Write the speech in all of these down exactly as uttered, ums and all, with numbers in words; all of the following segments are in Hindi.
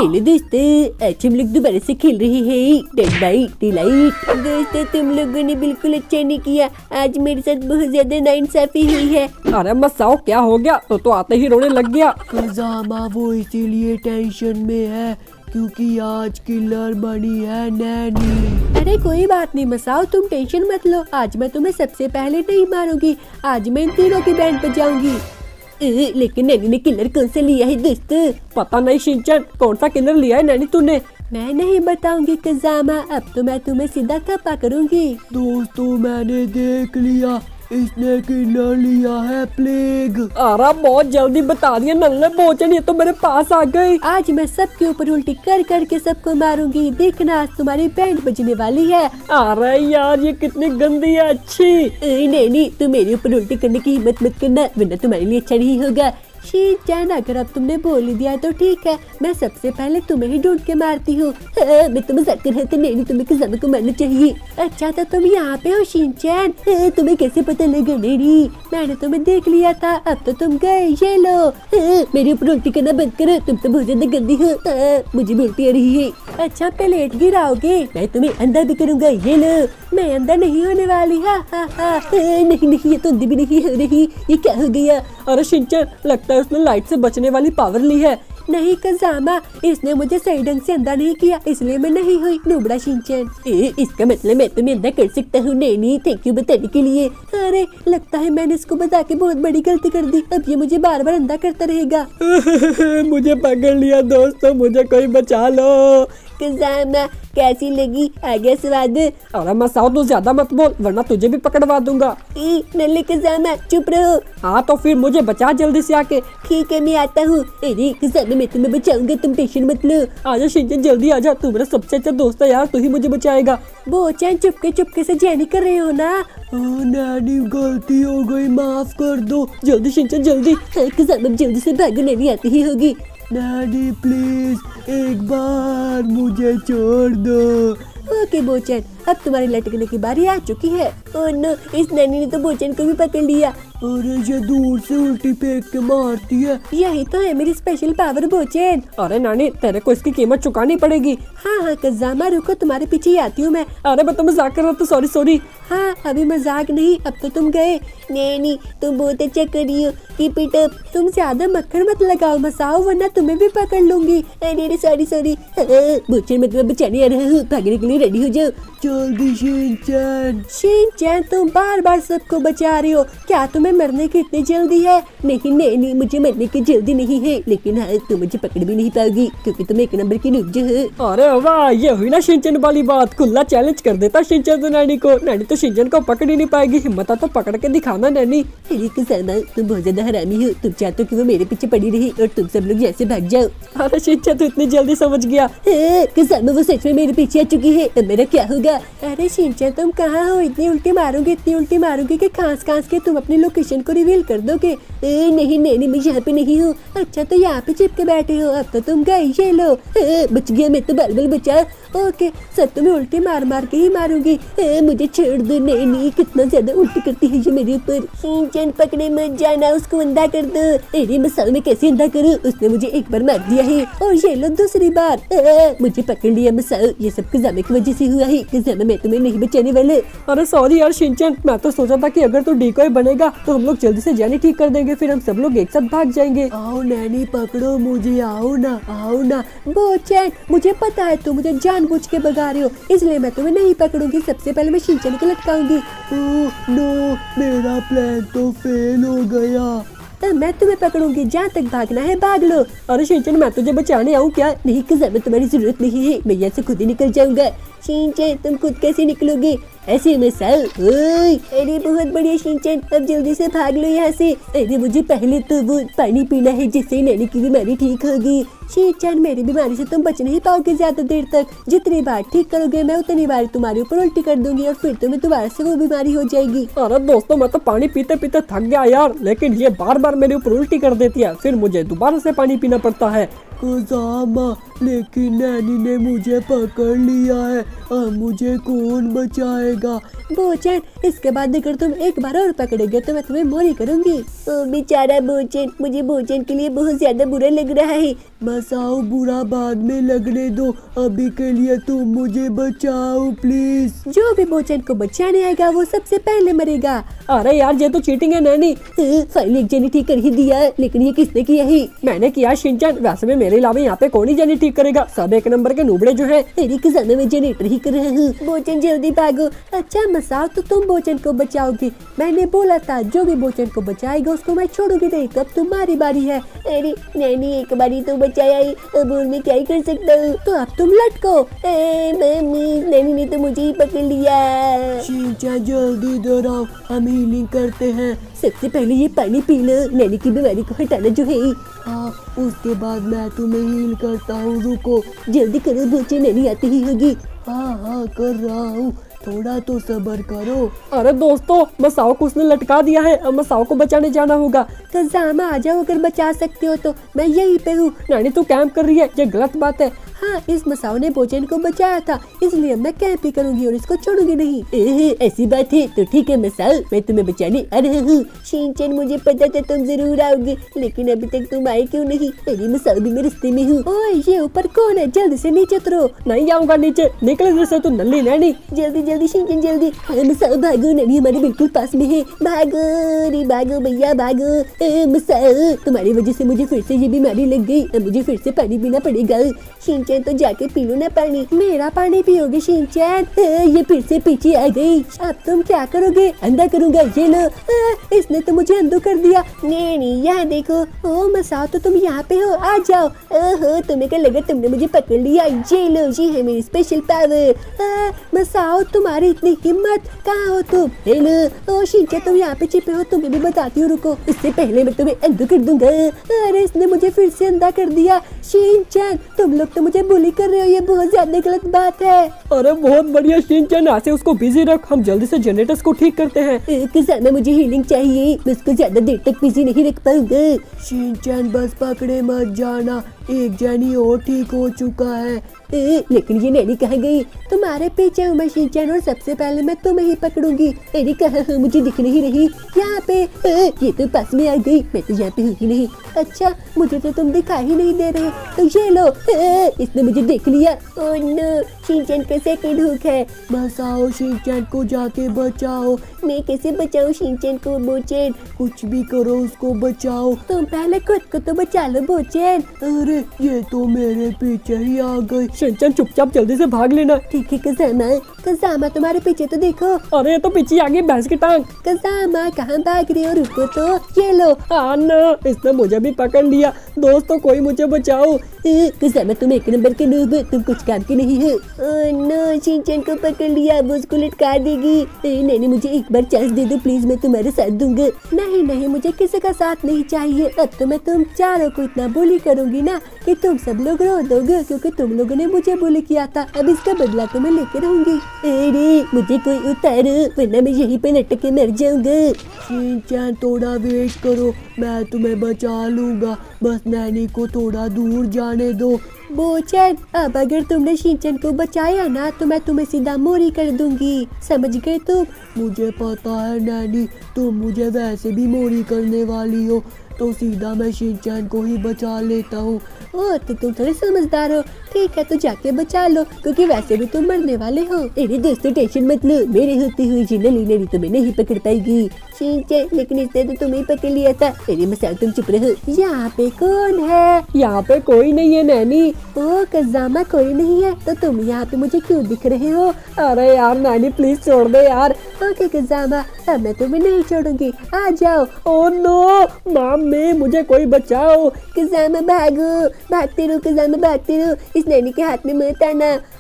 हेलो दोस्तों, आज हम लोग दोबारा से खेल रहे हैं डेड बाय डेलाइट। दोस्तों तुम लोगों ने बिल्कुल अच्छा नहीं किया, आज मेरे साथ बहुत ज्यादा नाइंसाफी हुई है। अरे मसाओ क्या हो गया? तो तो आते ही रोने लग गया। कज़ामा वो इसीलिए टेंशन में है क्योंकि आज किलर बनी है नैनी। अरे कोई बात नहीं मसाओ, तुम टेंशन मत लो, आज मैं तुम्हें सबसे पहले नहीं मारूंगी, आज मैं इन तीनों की बैंड बजाऊंगी। लेकिन नैनी ने किलर कौन सा लिया है दोस्तों? पता नहीं शिनचैन, कौन सा किलर लिया है नैनी तूने? मैं नहीं बताऊंगी कज़ामा, अब तो मैं तुम्हें सीधा खपा करूंगी। दोस्तों मैंने देख लिया, इसने किलर लिया है प्लेग। अरे बहुत जल्दी बता दिया नल्ले बोचन, ये तो मेरे पास आ गई। आज मैं सबके ऊपर उल्टी कर कर के सबको मारूंगी, देखना आज तुम्हारी बैंड बजने वाली है। अरे यार ये कितनी गंदी है। अच्छी नैनी तुम मेरे ऊपर उल्टी करने की हिम्मत मत करना, वरना तुम्हारे लिए अच्छा नहीं होगा। शिनचैन अगर अब तुमने बोल ही दिया तो ठीक है, मैं सबसे पहले तुम्हें ही ढूंढ के मारती हूँ। मैं तो मजाक कर रहा था, नहीं तुम्हें कज़ामा को मारना चाहिए। अच्छा तो तुम यहाँ पे हो शिनचैन, तुम्हें कैसे पता लगा? नहीं मैंने तुम्हें देख लिया था, अब तो तुम गए। ये लो मेरे ऊपर उल्टी करना बंद करो, तुम तो बहुत ज्यादा गंदी हो, मुझे भी उल्टी आ रही है। अच्छा प्लेट गिराओगे, मैं तुम्हें अंधा भी करूँगा। ये लो, मैं अंधा नहीं होने वाली। हा हा हा नहीं नहीं, ये तो अंधी भी नहीं हो रही, ये क्या हो गया? अरे शिनचैन लगता है उसने लाइट से बचने वाली पावर ली है। नहीं कज़ामा, इसने मुझे सही ढंग से अंधा नहीं किया, इसलिए मैं नहीं हुई नुबड़ा शिनचैन। इसका मतलब मैं तुम्हें अंधा कर सकता हूँ नैनी, थैंक यू बताने के लिए। अरे लगता है मैंने इसको बता के बहुत बड़ी गलती कर दी, अब ये मुझे बार बार अंधा करता रहेगा। मुझे पकड़ लिया दोस्तों, मुझे कोई बचा लो। कज़ामा कैसी लगी, आ गया स्वाद? अरे मसाओ तू ज्यादा मत बोल, वरना तुझे भी पकड़वा दूंगा। नल्ले कज़ामा चुप रहो। हाँ तो फिर मुझे बचा जल्दी से आके। ठीक है मैं आता हूँ। अरे कज़ामा मैं तुम्हें बचाऊंगा, तुम टेंशन मत लो। आजा शिनचैन जल्दी आजा, तू मेरा सबसे अच्छा दोस्त है यार, तू ही मुझे बचाएगा। बोचैन चुपके चुपके से जैनी कर रहे हो ना? नैनी गलती हो गई, माफ कर दो। जल्दी शिनचैन जल्दी। कज़ामा जल्दी से भागो, नैनी आती ही होगी। नैनी प्लीज एक बार मुझे छोड़ दो। ओके बोचैन, अब तुम्हारी लटकने की बारी आ चुकी है। ओह नो, इस नैनी ने तो बोचैन को भी पकड़ लिया। अरे ये दूर से उल्टी फेंक के मारती है। यही तो है मेरी स्पेशल पावर बोचैन। अरे नानी तेरे को इसकी कीमत चुकानी पड़ेगी। हाँ हाँ कज़ामा रुको, तुम्हारे पीछे ही आती हूँ मैं। अरे मैं तो मजाक कर रहा था, सॉरी सॉरी। हाँ अभी मजाक नहीं, अब तो तुम गए। नैनी तुम बहुत अच्छा कर रही हो, कीप इट अप। तुम ज्यादा मक्खन मत लगाओ मसाओ, वरना तुम्हें भी पकड़ लूंगी। अरे सॉरी सॉरी। बोचैन मैं तुम्हें बचाने आ रहा हूँ, भागने के लिए रेडी हो जाओ जल्दी। शिनचैन शिनचैन तुम बार बार सबको बचा रही हो, क्या तुम्हें मरने की इतनी जल्दी है? नहीं नहीं मुझे मरने की जल्दी नहीं है, लेकिन हाँ तुम मुझे पकड़ भी नहीं पाओगी क्योंकि तुम एक नंबर की नुब्ज हो। अरे वाह, ये हुई ना शिनचैन वाली बात, खुला चैलेंज कर देता शिनचैन तो नैनी को। नैनी तो शिनचैन को पकड़ ही नहीं पाएगी, हिम्मत तो पकड़ के दिखाना नैनी। अरे कज़ामा तुम बहुत ज्यादा हरामी हो, तुम चाहते हो कि वो मेरे पीछे पड़ी रही और तुम सब लोग जैसे भाग जाओ। अरे शिनचैन तो इतनी जल्दी समझ गया। कज़ामा वो सच में मेरे पीछे आ चुकी है, अब मेरा क्या होगा? अरे शिनचैन तुम कहाँ हो? इतनी उल्टी मारोगे इतनी उल्टी मारोगे कि खांस खांस के तुम अपनी लोकेशन को रिवील कर दोगे। ए, नहीं नहीं मैं यहाँ पे नहीं हूँ। अच्छा तो यहाँ पे चिपके बैठे हो, अब तो तुम गए। ये लो बच गया मैं तो, बल बल बचा। ओके सब तुम्हें उल्टी मार मार के ही मारूंगी। ए, मुझे छोड़ दो। नहीं नहीं कितना ज्यादा उल्टी करती है ये मेरे ऊपर। शिनचैन पकड़े मत जाना, उसको अंधा कर दो। अरे मसाओ में कैसे अंधा करूँ, उसने मुझे एक बार मार दिया है और ये लो दूसरी बार। ए, मुझे पकड़ लिया मसाओ, ये सब कज़ामा की वजह से हुआ है। कज़ामा मैं तुम्हें नहीं बचाने वाले। अरे सॉरी यार शिनचैन, मैं तो सोचा था कि अगर तू डिकॉय बनेगा तो हम लोग जल्दी से जैनी ठीक कर देंगे, फिर हम सब लोग एक साथ भाग जाएंगे। आओ नैनी पकड़ो मुझे, आओ ना आओ ना। बोचैन मुझे पता है तुम मुझे जानबूझ के भगा रहे हो, इसलिए मैं तुम्हें नहीं पकड़ूंगी, सबसे पहले मैं शिनचैन को लटकाऊंगी। ओह नो, मेरा प्लान तो फेल हो गया। तो मैं तुम्हें पकड़ूंगी, जहाँ तक भागना है भाग लो। अरे शिनचैन मैं तुझे बचाने आऊँ क्या? नहीं कज़ामा तुम्हारी जरूरत नहीं है, मैं यहाँ से खुद ही निकल जाऊंगा। शिनचैन तुम खुद कैसे निकलोगे? ऐसे में साल। अरे बहुत बढ़िया शिनचैन, अब जल्दी से भाग लो यहाँ से। अरे मुझे पहले तो वो पानी पीना है जिससे नैनी की बीमारी ठीक होगी। शिनचैन मेरी बीमारी से तुम बच नहीं पाओगे ज्यादा देर तक, जितनी बार ठीक करोगे मैं उतनी बार तुम्हारे ऊपर उल्टी कर दूंगी और फिर तुम्हें दोबारा से वो बीमारी हो जाएगी। अरे दोस्तों मैं तो पानी पीते पीते थक गया यार, लेकिन ये बार बार मेरे ऊपर उल्टी कर देती है, फिर मुझे दोबारा से पानी पीना पड़ता है। कज़ामा, लेकिन नैनी ने मुझे पकड़ लिया है। अब मुझे कौन बचाएगा? बोचन, इसके बाद अगर तुम एक बार और पकड़ोगे तो मैं तुम्हें मोरी करूंगी। ओ बेचारा बोचन, मुझे बोचन के लिए बहुत ज्यादा बुरा लग रहा है। मसाओ, बुरा बाद में लगने दो, अभी के लिए तुम मुझे बचाओ प्लीज। जो भी बोचन को बचाने आएगा वो सबसे पहले मरेगा। अरे यार ये तो चीटिंग है नैनी। फाइनली एक जनी ठीक कर ही दिया, लेकिन ये किसने किया है? मैंने किया शिनचैन। वैसे में मेरे अलावा यहाँ पे कौन ही जनी ठीक करेगा, सब एक नंबर के नूबड़े जो हैं। तेरी खजाने में जनरेटर ही कर रहा हूँ। बोचन जल्दी भागो। अच्छा मसाओ, तो तुम बोचन को बचाओगी। मैंने बोला था जो भी बोचन को बचाएगा उसको मैं छोड़ूंगी नहीं। तो अब तुम्हारी बारी है। अरे नैनी, एक बारी तो बचाया ही, अब और मैं क्या ही कर सकता हूँ। तो अब तुम लटको। मम्मी, नैनी ने तो मुझे ही पकड़ लिया। शिनचैन जल्दी इधर आओ, हम हीलिंग करते हैं। सबसे पहले ये पानी पी लो, नैनी की बीमारी को हटाना जो है। हाँ, उसके बाद मैं तुम्हें हील करता हूँ। रुको, जल्दी करो, बोचन नैनी आती ही होगी। हाँ हाँ कर रहा हूँ, थोड़ा तो सब्र करो। अरे दोस्तों, मसाओ को उसने लटका दिया है, अब मसाओ को बचाने जाना होगा। कज़ामा आ जाओ, अगर बचा सकते हो तो मैं यहीं पे हूँ। नैनी तू कैंप कर रही है, ये गलत बात है। हाँ, इस मसाओ ने बोचन को बचाया था, इसलिए मैं कैंप ही करूंगी और इसको छोड़ूंगी नहीं। ए, ऐसी बात है तो ठीक है मसाओ, मैं तुम्हें बचाने आ रहा हूँ। शिनचैन, मुझे पता था तुम जरूर आओगे, लेकिन अभी तक तुम आए क्यों नहीं? अरे मसाओ भी मैं रास्ते में हूँ। ओए, ये ऊपर कौन है? जल्दी से नीचे उतरो। नहीं आऊंगा नीचे, निकले जैसे तू नल्ली नैनी। जल्दी जल्दी शिनचैन जल्दी। हाँ मसाओ भागो, नैनी हमारे बिल्कुल पास में है। भागो रे भागो भैया भागो। ए, मसाओ, तुम्हारी वजह से मुझे फिर से ये बीमारी लग गई, अब मुझे फिर से पानी पीना पड़ेगा। शिनचैन, तो जाके पी लो ना पानी। मेरा पानी पियोगे शिनचैन? ये फिर से पीछे आ गई। अब तुम क्या करोगे? अंधा करूंगा, ये लो। आ, इसने तो मुझे अंधो कर दिया। नैनी यहाँ देखो। ओ मसाओ, तो तुम यहाँ पे हो, आ जाओ। ओहो, तुम्हें क्या लगा तुमने मुझे पकड़ लिया? ये लो, ये है मेरी स्पेशल पावर। मसाओ, तुम्हारी इतनी हिम्मत, कहाँ हो तुम? हेलो। ओ शिनचैन, तुम यहाँ पे छिपे हो, तुम्हें भी बताती हूँ, रुको। इससे पहले मैं तुम्हें अंधो कर दूंगा। अरे इसने मुझे फिर से अंधा कर दिया। शिनचैन, तुम लोग तो मुझे बुली कर रहे हो, ये बहुत ज्यादा गलत बात है। अरे बहुत बढ़िया शिनचैन, ऐसे उसको बिजी रख, हम जल्दी से जनरेटर्स को ठीक करते हैं। किसान, मुझे हीलिंग चाहिए, मैं उसको ज्यादा देर तक बिजी नहीं रख पाऊंगा। शिनचैन बस पकड़े मत जाना, एक जैनी और ठीक हो चुका है। ए, लेकिन ये नैनी कहाँ गई? तुम्हारे पीछे हूँ मैं शिनचैन, और सबसे पहले मैं तुम्हें ही पकड़ूंगी। नैनी कहाँ है? मुझे दिख नहीं रही। यहाँ पे। ए, ये तो पास में आ गई, मैं तो यहाँ पे हूँ ही नहीं। अच्छा, मुझे तो तुम दिखाई ही नहीं दे रहे, तो ये लो। ए, इसने मुझे देख लिया। ओह नो, शिनचैन का सेकंड हुक है। मसाओ, शिनचैन को जाके बचाओ। मैं कैसे बचाऊं शिनचैन को? बोचन, कुछ भी करो, उसको बचाओ। तुम पहले खुद को तो बचा लो बोचन। अरे ये तो मेरे पीछे ही आ गई। शिनचैन चुपचाप जल्दी से भाग लेना। ठीक है कज़ामा। कज़ामा, तुम्हारे पीछे तो देखो। अरे ये तो पीछे आ गई भैंस की टांग। कज़ामा, कहाँ भाग रही हो? रुको तो। ये लो। हाँ ना, इसने मुझे भी पकड़ लिया। दोस्तों, कोई मुझे बचाओ। कज़ामा, तुम एक नंबर के नूब, तुम कुछ काम के नहीं हो। नो, शिनचैन को पकड़ लिया, अब उसको लटका देगी। नैनी, मुझे एक बार चांस दे दो प्लीज, मैं तुम्हारे साथ दूंगा। नहीं नहीं, मुझे किसी का साथ नहीं चाहिए। अब तो मैं तुम चारों को इतना बुली करूंगी ना कि तुम सब लोग रो दोगे, क्योंकि तुम लोगों ने मुझे बुली किया था। अब इसका बदला तो मैं लेके रहूंगी। अरे मुझे कोई उतारो, वरना मैं यहीं पे लटक के मर जाऊंगा। शिनचैन, थोड़ा वेट करो, मैं तुम्हें बचा लूंगा, बस नैनी को थोड़ा दूर जाने दो। बोचन, अब अगर तुमने शिनचैन को बचाया ना तो मैं तुम्हें सीधा मोरी कर दूंगी, समझ गए तुम? मुझे पता है नैनी, तुम मुझे वैसे भी मोरी करने वाली हो, तो सीधा मैं शिनचैन को ही बचा लेता हूँ। ओ, तो तुम थोड़े समझदार हो। ठीक है, तो जाके बचा लो, क्योंकि वैसे भी तुम मरने वाले हो। अरे दोस्तों, टेंशन मत लो, मेरे होते हुए ये नली नली तुम्हें नहीं पकड़ पाएगी। शिनचैन, लेकिन इसने तो तुम्हें पकड़ लिया था। अरे मसाओ, तुम चुप रहो। यहाँ पे कौन है? यहाँ पे कोई नहीं है नैनी। ओ कज़ामा, कोई नहीं है, तो तुम यहाँ पे मुझे क्यों दिख रहे हो? अरे यार नैनी, प्लीज छोड़ दे यार। ओके कज़ामा, अब मैं तुम्हें नहीं छोड़ूंगी, आ जाओ। ओ नो मामी, मुझे कोई बचाओ। कज़ामा भागो, भागते रहो कज़ामा, भागते रहो। इस नैनी के हाथ में मत आना।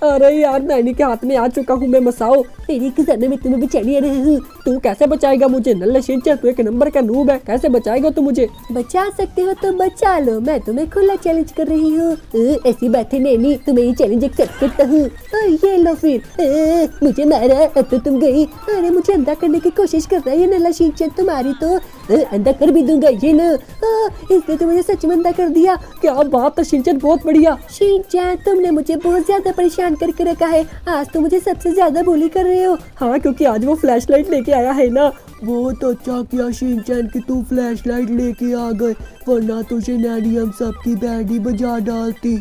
अरे यार नैनी के हाथ में आ चुका हूँ मैं मसाओ। मेरी कज़ामा में तुम्हें बचाने आ रहा हूँ। तू कैसे बचाएगा मुझे? नल्ले शिनचैन तू एक नंबर का नूब है, कैसे बचाएगा तू मुझे? बचा सकते हो तो बचा लो, मैं तुम्हें खुला चैलेंज कर रही हूँ। ऐसी बात है नैनी, तुम्हें ये चैलेंज एक्सेप्ट करता हूँ। ये लो फिर। आ, मुझे मारा, अब तो तुम गई। अरे मुझे अंधा करने की कोशिश कर रहा है ये नल्ला शिनचैन, तुम्हारी तो आ, अंधा कर भी दूंगा ये लो। इसने तो मुझे सच में अंधा कर दिया। क्या बात है शिनचैन, बहुत बढ़िया। शिनचैन तुमने मुझे बहुत ज्यादा परेशान करके रखा है, आज तो मुझे सबसे ज्यादा बुली कर रहे हो। हाँ क्योंकि आज वो फ्लैश लाइट लेके आया है ना। बहुत अच्छा किया शिनचैन कि तू फ्लैश लाइट लेके आ गए, वरना तुझे नैनी हम सबकी बैंड ही बजा डालती।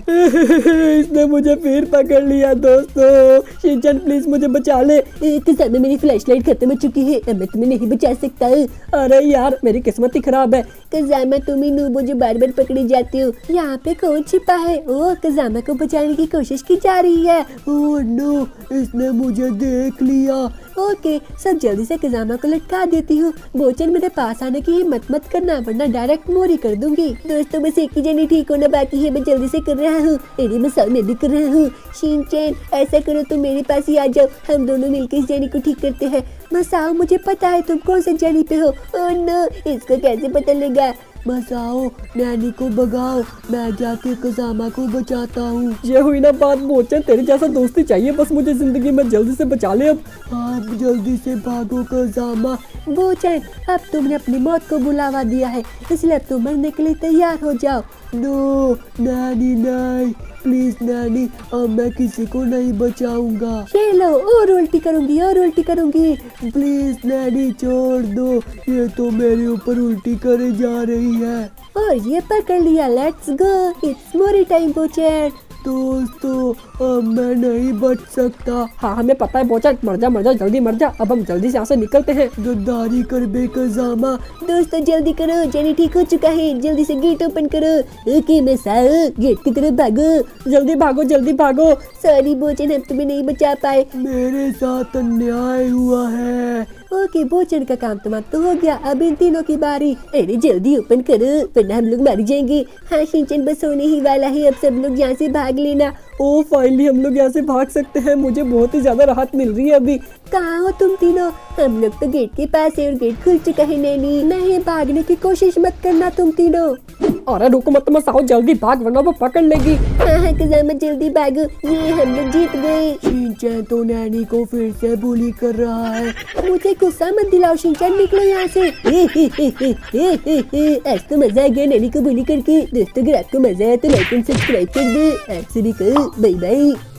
इसने मुझे फिर पकड़ लिया दोस्तों। शिनचैन प्लीज मुझे बचा ले। कज़ामा मेरी फ्लैश लाइट खत्म हो चुकी है, अब मैं तुम्हें नहीं बचा सकता। अरे यार मेरी किस्मत ही खराब है। कज़ामा तुम ही नूबो जो बार बार पकड़ी जाती हो। यहाँ पे कौन छिपा है? ओ कज़ामा को बचाने की कोशिश की जा रही है। ओह नो, इसने मुझे देख लिया। ओके सब जल्दी से कज़ामा को लटका देती हूँ। बोचन मेरे पास आने की हिम्मत मत करना, वरना डायरेक्ट मोरी कर दूंगी। दोस्तों बस एक ही जनी ठीक होना बाकी है, मैं जल्दी से कर रहा हूँ। मेरी मसाल मैं भी कर रहा हूँ। शिनचैन ऐसा करो तुम मेरे पास ही आ जाओ, हम दोनों मिलकर इस जनी को ठीक करते हैं। मसाओ मुझे पता है तुम कौन से जनी पे हो। ओह नो, इसको कैसे पता लगा? मसाओ नैनी को भगाओ, मैं जाके कज़ामा को बचाता हूँ। ये हुई ना बात बोचन, तेरे जैसा दोस्ती चाहिए बस मुझे जिंदगी में, जल्दी से बचा ले अब। आप जल्दी से भागो कज़ामा। बोचन अब तुमने अपनी मौत को बुलावा दिया है, इसलिए अब तुम मरने के लिए तैयार हो जाओ। नो नैनी नहीं, प्लीज नैनी, अब मैं किसी को नहीं बचाऊंगा। ये लो, और उल्टी करूंगी और उल्टी करूंगी। प्लीज नैनी छोड़ दो, ये तो मेरे ऊपर उल्टी करे जा रही है। और ये पकड़ लिया, let's go, it's Mori time Bochan. दोस्तों अब मैं नहीं बच सकता। हाँ हमें पता है बोचन, मर जा मर जा, जल्दी मर जा। अब हम जल्दी से यहाँ से निकलते हैं। गद्दारी कर बे कज़ामा। दोस्तों जल्दी करो, जेनी ठीक हो चुका है, जल्दी से गेट ओपन करो। ओके मसाओ गेट की तरफ भागो, जल्दी भागो जल्दी भागो। सॉरी बोचन हम तुम्हें नहीं बचा पाए, मेरे साथ अन्याय हुआ है। ओके बोचन का काम तुम्हारा तो हो गया, अब इन तीनों की बारी। अरे जल्दी ओपन करो वरना हम लोग मारे जाएंगे। हाँ शिनचैन बस होने ही वाला है, अब सब लोग यहाँ से भाग लेना। ओ फाइनली हम लोग यहाँ से भाग सकते हैं, मुझे बहुत ही ज्यादा राहत मिल रही है अभी। कहाँ हो तुम तीनों? हम लोग तो गेट के पास है और गेट खुल चुका है नैनी। नहीं भागने की कोशिश मत करना तुम तीनों। अरे रुको मत मसाओ, जल्दी भाग वरना वो पकड़ लेगी। हाँ हाँ कज़ामा जल्दी भागो, ये हम लोग जीत गए। शिनचैन तो नैनी को फिर से बुली कर रहा है। मुझे गुस्सा मत दिलाओ शिनचैन, निकलो यहाँ से। हे हे हे हे हे हे हे आज तो मजा आ गया नैनी को बुली करके। दोस्तों अगर आपको मजा आया तो लाइक एंड सब्सक्राइब कर दो। आपसे भी कहो बाय बाय।